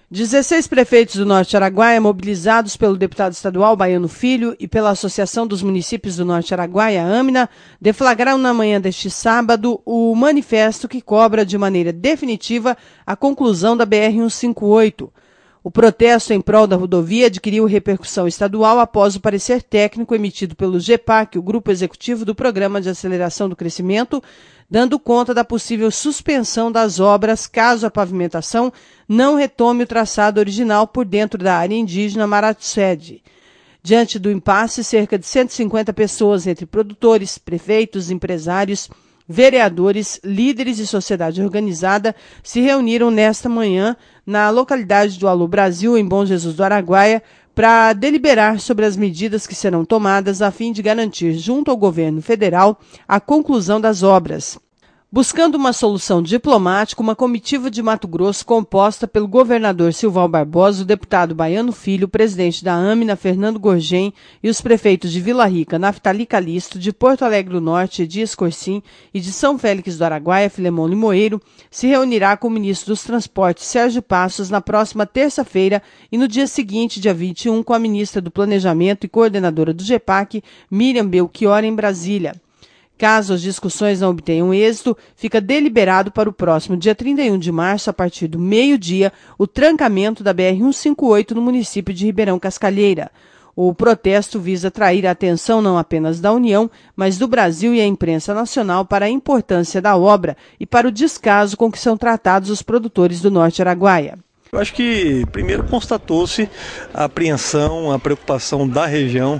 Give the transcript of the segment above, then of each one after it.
16 prefeitos do Norte Araguaia, mobilizados pelo deputado estadual Baiano Filho e pela Associação dos Municípios do Norte Araguaia, AMNA, deflagraram na manhã deste sábado o manifesto que cobra de maneira definitiva a conclusão da BR-158. O protesto em prol da rodovia adquiriu repercussão estadual após o parecer técnico emitido pelo GEPAC, o Grupo Executivo do Programa de Aceleração do Crescimento, dando conta da possível suspensão das obras caso a pavimentação não retome o traçado original por dentro da área indígena Maratsede. Diante do impasse, cerca de 150 pessoas, entre produtores, prefeitos, empresários, vereadores, líderes e sociedade organizada, se reuniram nesta manhã na localidade do Alô Brasil, em Bom Jesus do Araguaia, para deliberar sobre as medidas que serão tomadas a fim de garantir, junto ao governo federal, a conclusão das obras. Buscando uma solução diplomática, uma comitiva de Mato Grosso composta pelo governador Silval Barbosa, o deputado Baiano Filho, o presidente da AMNA, Fernando Gorgem, e os prefeitos de Vila Rica, Naftali Calisto, de Porto Alegre do Norte, Edias Corsim, e de São Félix do Araguaia, Filemon Limoeiro, se reunirá com o ministro dos Transportes, Sérgio Passos, na próxima terça-feira e no dia seguinte, dia 21, com a ministra do Planejamento e coordenadora do GEPAC, Miriam Belchior, em Brasília. Caso as discussões não obtenham êxito, fica deliberado para o próximo dia 31 de março, a partir do meio-dia, o trancamento da BR-158 no município de Ribeirão Cascalheira. O protesto visa atrair a atenção não apenas da União, mas do Brasil e a imprensa nacional para a importância da obra e para o descaso com que são tratados os produtores do Norte Araguaia. Eu acho que, primeiro, constatou-se a apreensão, a preocupação da região,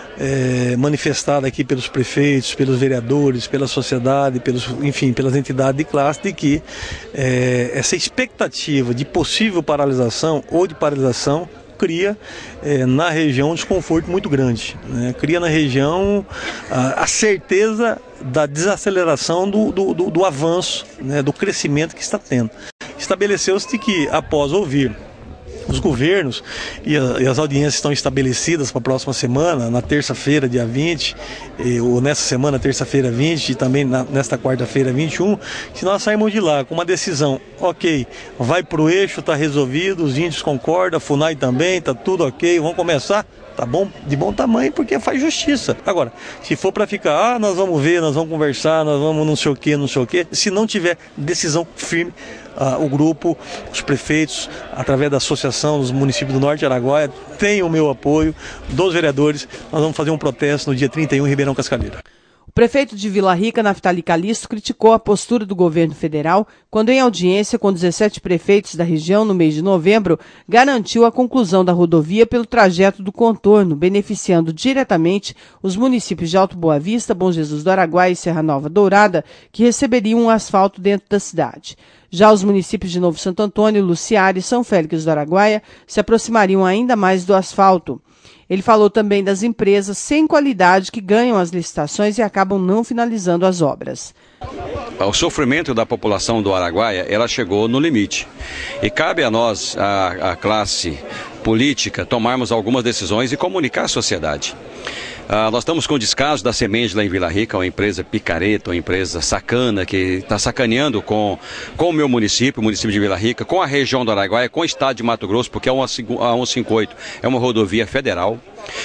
manifestada aqui pelos prefeitos, pelos vereadores, pela sociedade, pelas entidades de classe, de que essa expectativa de possível paralisação ou de paralisação cria na região um desconforto muito grande, né? Cria na região a certeza da desaceleração do avanço, né, do crescimento que está tendo. Estabeleceu-se que, após ouvir os governos, e as audiências estão estabelecidas para a próxima semana, na terça-feira, dia 20, ou nessa semana, terça-feira 20, e também nesta quarta-feira 21, se nós sairmos de lá com uma decisão, ok, vai para o eixo, está resolvido, os índios concordam, a FUNAI também, está tudo ok, vamos começar, tá bom, de bom tamanho, porque faz justiça. Agora, se for para ficar, nós vamos ver, nós vamos conversar, nós vamos não sei o quê, se não tiver decisão firme, o grupo, os prefeitos, através da Associação dos Municípios do Norte Araguaia, tem o meu apoio, dos vereadores. Nós vamos fazer um protesto no dia 31 em Ribeirão Cascalheira. O prefeito de Vila Rica, Naftali Calisto, criticou a postura do governo federal quando, em audiência com 17 prefeitos da região no mês de novembro, garantiu a conclusão da rodovia pelo trajeto do contorno, beneficiando diretamente os municípios de Alto Boa Vista, Bom Jesus do Araguaia e Serra Nova Dourada, que receberiam um asfalto dentro da cidade. Já os municípios de Novo Santo Antônio, Luciara e São Félix do Araguaia se aproximariam ainda mais do asfalto. Ele falou também das empresas sem qualidade que ganham as licitações e acabam não finalizando as obras. O sofrimento da população do Araguaia, ela chegou no limite. E cabe a nós, a classe política, tomarmos algumas decisões e comunicar à sociedade. Nós estamos com o descaso da Semente lá em Vila Rica, uma empresa picareta, uma empresa sacana, que está sacaneando com o meu município, o município de Vila Rica, com a região do Araguaia, com o estado de Mato Grosso, porque a 158 é uma rodovia federal.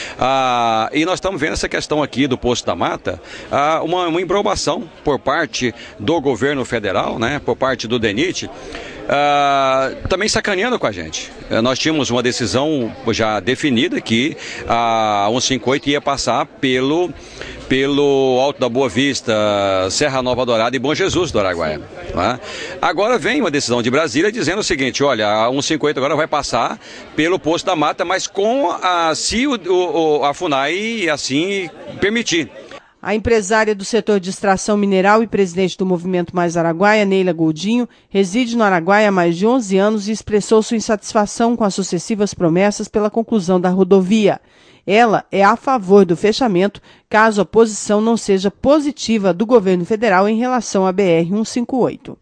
E nós estamos vendo essa questão aqui do Poço da Mata, uma improbação por parte do governo federal, né, por parte do DENIT, também sacaneando com a gente. Nós tínhamos uma decisão já definida que a 158 ia passar pelo Alto da Boa Vista, Serra Nova Dourada e Bom Jesus do Araguaia. Né? Agora vem uma decisão de Brasília dizendo o seguinte, olha, a 158 agora vai passar pelo Poço da Mata, mas se a FUNAI assim permitir. A empresária do setor de extração mineral e presidente do Movimento Mais Araguaia, Neila Goldinho, reside no Araguaia há mais de 11 anos e expressou sua insatisfação com as sucessivas promessas pela conclusão da rodovia. Ela é a favor do fechamento, caso a posição não seja positiva do governo federal em relação à BR-158.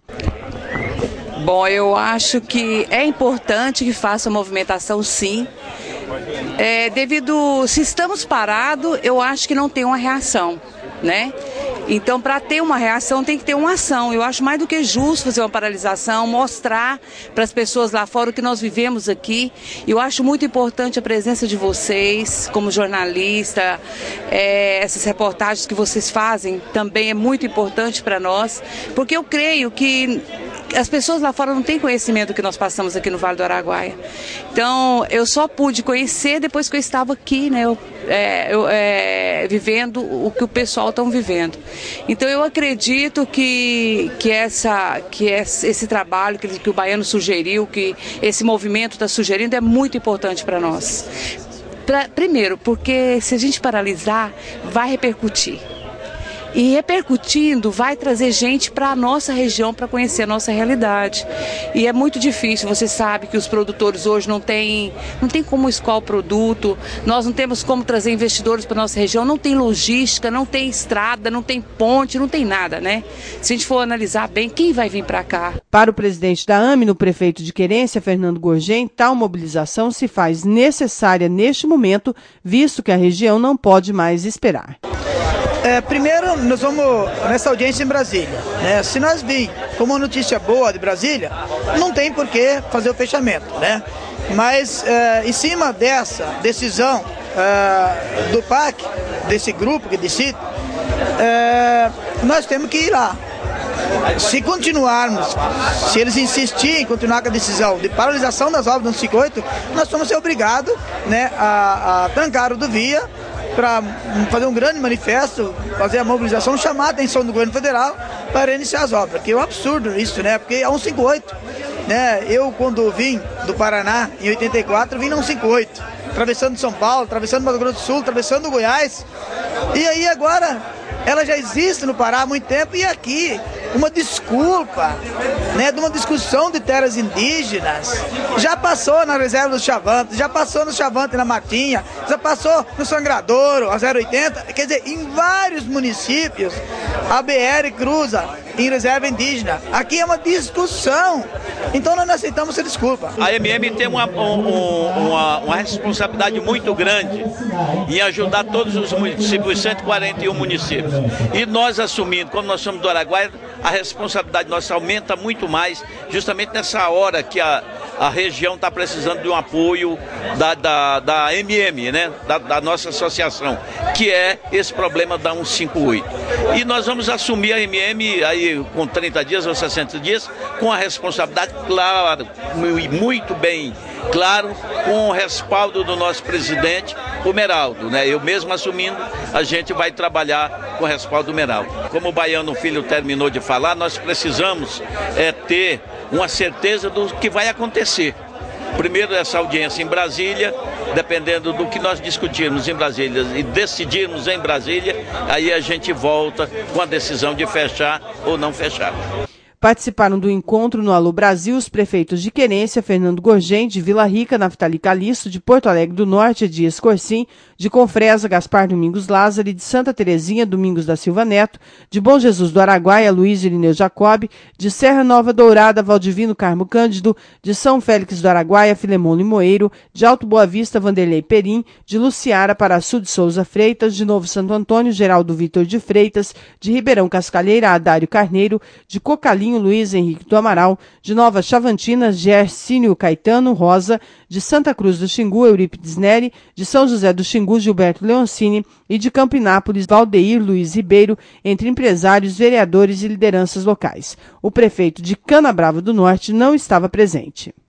Bom, eu acho que é importante que faça a movimentação, sim. Se estamos parados, eu acho que não tem uma reação, né? Então, para ter uma reação, tem que ter uma ação. Eu acho mais do que justo fazer uma paralisação, mostrar para as pessoas lá fora o que nós vivemos aqui. Eu acho muito importante a presença de vocês, como jornalista, essas reportagens que vocês fazem também é muito importante para nós, porque eu creio que as pessoas lá fora não têm conhecimento do que nós passamos aqui no Vale do Araguaia. Então, eu só pude conhecer depois que eu estava aqui, né? Vivendo o que o pessoal está vivendo. Então, eu acredito que esse trabalho que o Baiano sugeriu, que esse movimento está sugerindo, é muito importante para nós. Primeiro, porque se a gente paralisar, vai repercutir. E repercutindo, vai trazer gente para a nossa região para conhecer a nossa realidade. E é muito difícil, você sabe que os produtores hoje não tem como escoar o produto, nós não temos como trazer investidores para a nossa região, não tem logística, não tem estrada, não tem ponte, não tem nada, né? Se a gente for analisar bem, quem vai vir para cá? Para o presidente da AMINA, o prefeito de Querência, Fernando Gorgem, tal mobilização se faz necessária neste momento, visto que a região não pode mais esperar. Primeiro, nós vamos nessa audiência em Brasília. Né? Se nós vir como uma notícia boa de Brasília, não tem por que fazer o fechamento. Né? Mas, em cima dessa decisão do PAC, desse grupo que decide, nós temos que ir lá. Se continuarmos, se eles insistirem em continuar com a decisão de paralisação das obras do 158, nós vamos ser obrigados, né, a trancar o rodovia, para fazer um grande manifesto, fazer a mobilização, chamar a atenção do governo federal para iniciar as obras. Que é um absurdo isso, né? Porque é 158. Né? Eu, quando vim do Paraná, em 84, vim na 158. Atravessando São Paulo, atravessando Mato Grosso do Sul, atravessando Goiás. E aí agora, ela já existe no Pará há muito tempo e aqui uma desculpa, né, de uma discussão de terras indígenas. Já passou na reserva do Chavante, já passou no Chavante na Matinha, já passou no Sangradouro, a 080. Quer dizer, em vários municípios a BR cruza em reserva indígena. Aqui é uma discussão. Então nós não aceitamos essa desculpa. A MM tem uma responsabilidade muito grande em ajudar todos os municípios, 141 municípios. E nós assumindo, como nós somos do Araguaia, a responsabilidade nossa aumenta muito mais, justamente nessa hora que a região está precisando de um apoio da MM, né? Da nossa associação, que é esse problema da 158. E nós vamos assumir a MM aí com 30 dias ou 60 dias, com a responsabilidade, claro, muito bem claro, com o respaldo do nosso presidente, o Meraldo, né? Eu mesmo assumindo, a gente vai trabalhar com o respaldo do Meraldo. Como o Baiano Filho terminou de falar, nós precisamos ter uma certeza do que vai acontecer. Primeiro essa audiência em Brasília, dependendo do que nós discutirmos em Brasília e decidirmos em Brasília, aí a gente volta com a decisão de fechar ou não fechar. Participaram do encontro no Alô Brasil os prefeitos de Querência, Fernando Gorgem, de Vila Rica, Naftali Calisto, de Porto Alegre do Norte, Dias Corsim, de Confresa, Gaspar Domingos Lázaro, de Santa Terezinha, Domingos da Silva Neto, de Bom Jesus do Araguaia, Luiz Irineu Jacob, de Serra Nova Dourada, Valdivino Carmo Cândido, de São Félix do Araguaia, Filemon Limoeiro, de Alto Boa Vista, Vanderlei Perim, de Luciara, Paraçu de Souza Freitas, de Novo Santo Antônio, Geraldo Vitor de Freitas, de Ribeirão Cascalheira, Adário Carneiro, de Cocalinho, Luiz Henrique do Amaral, de Nova Chavantina, Gercínio Caetano Rosa, de Santa Cruz do Xingu, Eurípides Neri, de São José do Xingu, Gilberto Leoncini e de Campinápolis, Valdeir Luiz Ribeiro, entre empresários, vereadores e lideranças locais. O prefeito de Canabrava do Norte não estava presente.